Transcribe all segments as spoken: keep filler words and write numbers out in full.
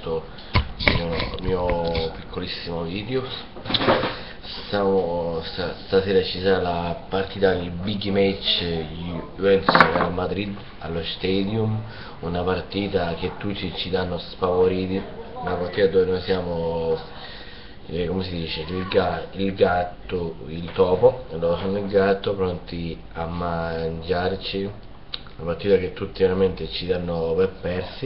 questo mio, mio piccolissimo video. Stavo, sta, stasera ci sarà la partita del big match Juventus Real Madrid allo Stadium, una partita che tutti ci danno spavoriti, una partita dove noi siamo, eh, come si dice, il, ga, il gatto, il topo, loro sono il gatto, pronti a mangiarci, una partita che tutti veramente ci danno per persi,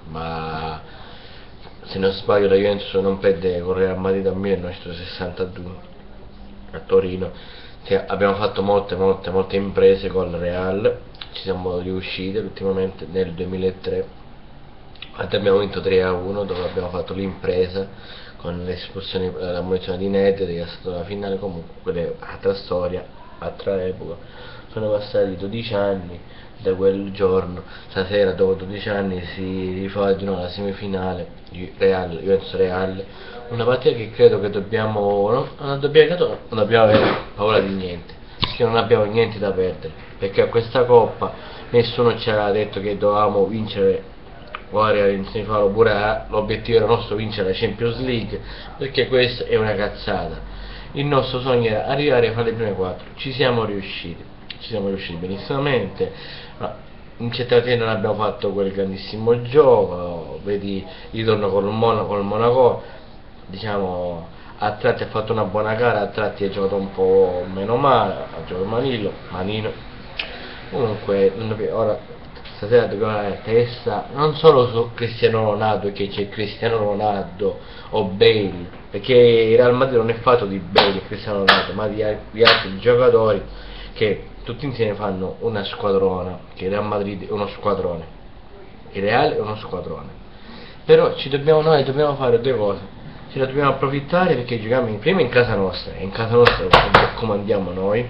ma se non sbaglio la Juventus non perde con Real Madrid dal millenovecentosessantadue a Torino. Cioè, abbiamo fatto molte molte molte imprese col Real, ci siamo riusciti ultimamente nel duemilatré, abbiamo vinto tre a uno dove abbiamo fatto l'impresa con l'espulsione, la munizione di Nedved che è stata la finale. Comunque quella è altra storia, altra epoca. Sono passati dodici anni da quel giorno, stasera dopo dodici anni si rifà di nuovo la semifinale Real, Juventus Real, una partita che credo che dobbiamo no, non, dobbiamo, non dobbiamo avere paura di niente, perché non abbiamo niente da perdere, perché a questa coppa nessuno ci ha detto che dovevamo vincere guarda in semifinale, oppure l'obiettivo era nostro vincere la Champions League, perché questa è una cazzata. Il nostro sogno era arrivare a fare le prime quattro, ci siamo riusciti, ci siamo riusciti benissimamente, ma in certi non abbiamo fatto quel grandissimo gioco, vedi il ritorno col Monaco, col Monaco diciamo a tratti ha fatto una buona gara, a tratti ha giocato un po' meno male, ha giocato Manilo, Manino, comunque ora stasera dobbiamo avere la testa non solo su Cristiano Ronaldo, che c'è Cristiano Ronaldo o Bale, perché il Real Madrid non è fatto di Bale e Cristiano Ronaldo, ma di, di altri giocatori che tutti insieme fanno una squadrona, che il Real Madrid è uno squadrone, il Real è uno squadrone. Però ci dobbiamo, noi dobbiamo fare due cose, ce la dobbiamo approfittare perché giochiamo in, prima in casa nostra, e in casa nostra comandiamo noi,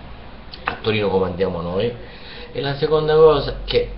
a Torino comandiamo noi, e la seconda cosa che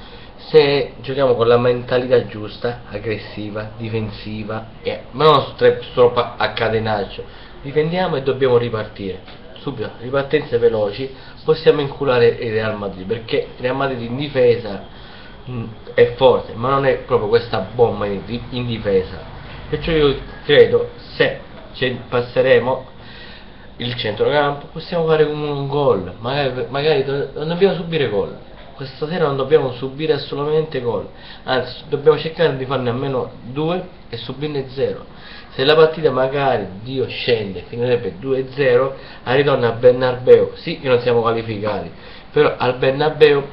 se giochiamo con la mentalità giusta, aggressiva, difensiva, e ma non troppo a catenaccio, difendiamo e dobbiamo ripartire subito, ripartenze veloci, possiamo inculare il Real Madrid, perché il Real Madrid in difesa mh, è forte, ma non è proprio questa bomba in, in difesa, perciò io credo se ci passeremo il centrocampo possiamo fare un, un gol, magari, magari non dobbiamo subire gol, questa sera non dobbiamo subire assolutamente gol, anzi dobbiamo cercare di farne almeno due e subirne zero. Se la partita magari Dio scende, finirebbe due a zero, al ritorno a Bernabeu, sì che non siamo qualificati, però al Bernabeu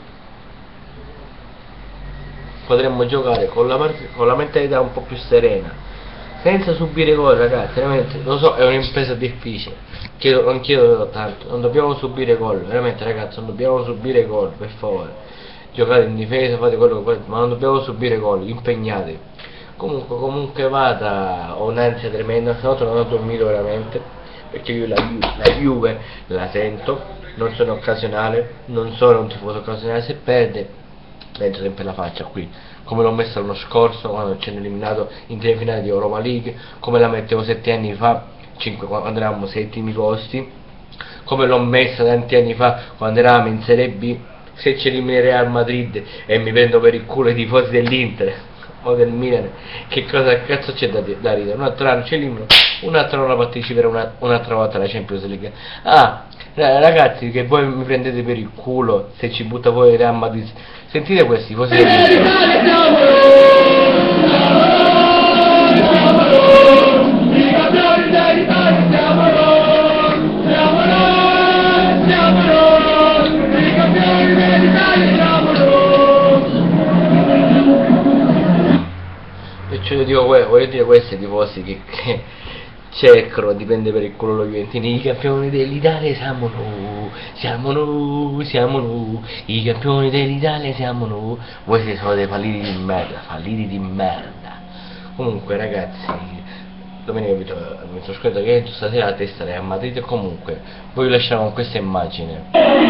potremmo giocare con la, con la mentalità un po' più serena, senza subire gol, ragazzi, veramente, lo so, è un'impresa difficile, chiedo, non chiedo tanto, non dobbiamo subire gol, veramente ragazzi, non dobbiamo subire gol, per favore, giocate in difesa, fate quello che volete, ma non dobbiamo subire gol, impegnatevi. Comunque, comunque vada, ho un'ansia tremenda, stanotte non ho dormito veramente, perché io la, la Juve la sento, non sono occasionale, non sono un tifoso occasionale, se perde dentro sempre la faccia qui, come l'ho messa l'anno scorso quando ci hanno eliminato in semifinale di Europa League, come la mettevo sette anni fa, cinque, quando eravamo settimi posti, come l'ho messa tanti anni fa quando eravamo in Serie B, se ci elimina Real Madrid e mi prendo per il culo i tifosi dell'Inter o del Milan, che cosa cazzo c'è da, da ridere? Un altro anno ci elimino, un altro anno parteciperò una, un'altra volta alla Champions League. Ah, ragazzi, che voi mi prendete per il culo se ci butta fuori Real Madrid, sentite questi tifosi io dico, voglio dire, questi tifosi che, che cercano di prendere per il culo lo Juventini, i campioni dell'Italia siamo noi, siamo noi, siamo noi, i campioni dell'Italia siamo noi, voi siete solo dei falliti di merda, falliti di merda. Comunque ragazzi, domenica vi sono scritto che stasera la testa è a Madrid, e comunque voi vi lasciamo con questa immagine.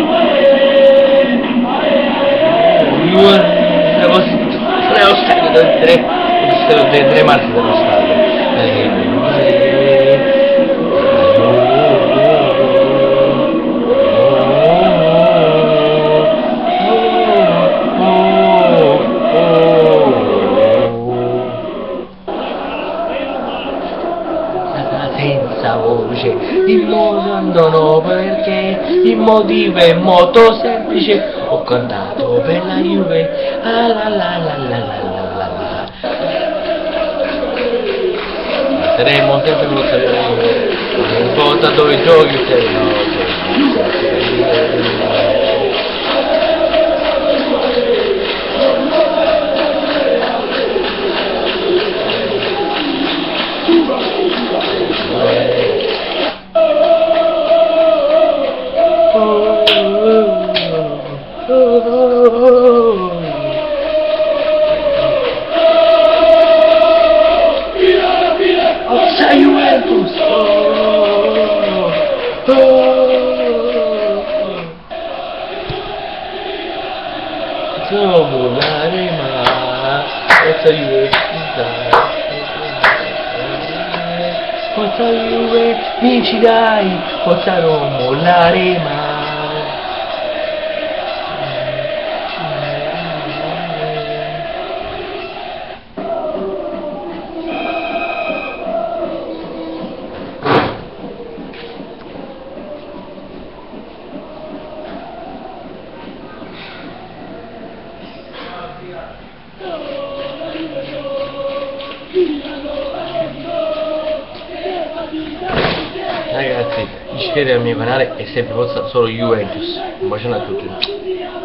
Delle tre marche dello stadio, rispondono perché il motivo è molto semplice. Ho cantato per la Juve, ah la la la la la la la la. Saremo sempre con la Juve, non importa dove giochi, se Forza Juventus! Oh, oh, siamo l'anima, forza Juventus, forza Juve, vinci dai, forza non mollare mai. Ragazzi, iscrivetevi al mio canale e sempre forza solo Juventus. Un bacione a tutti.